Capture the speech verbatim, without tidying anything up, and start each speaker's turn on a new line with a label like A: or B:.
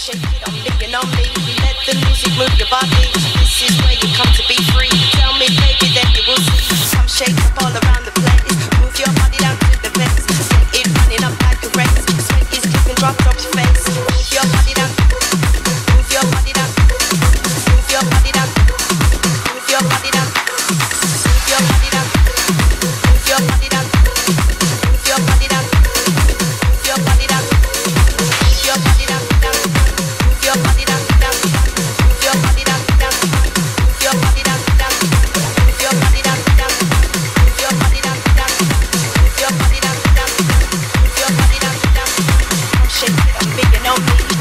A: Shake it on me and on me. Let the music move your body. This is where you come to be free. Tell me, baby, then you will see. Come shake up all around the place. Move your body down to the bass. Get it running up like a race. Sweat is dripping, drop, drop your face. Move your body down. Move your body down. Move your body down. Move your body down. Move your body down. Move your body down. Move your body down. Move your body down. Move your body down. Move your body down. Move your body down. Move your body down. Move your body down. Move your body down. Move your body down. Move your body down. Move your body down. Shake it up, big and on me.